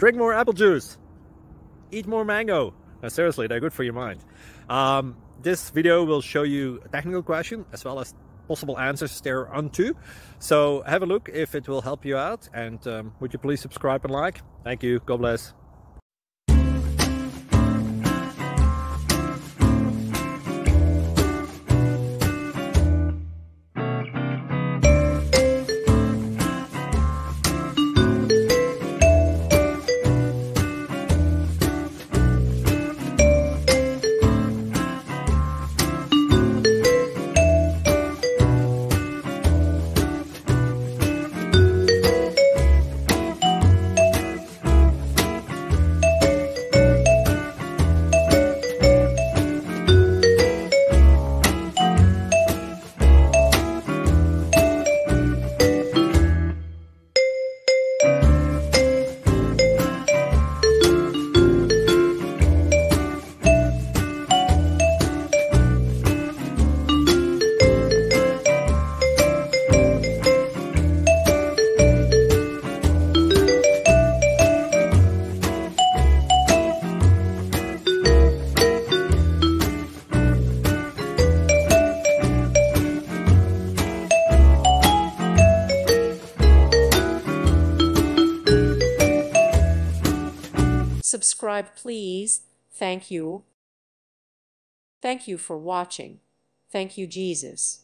drink more apple juice, eat more mango. No, seriously, they're good for your mind. This video will show you a technical question as well as possible answers thereunto. So have a look if it will help you out, and would you please subscribe and like? Thank you. God bless. Subscribe, please. Thank you. Thank you for watching. Thank you, Jesus.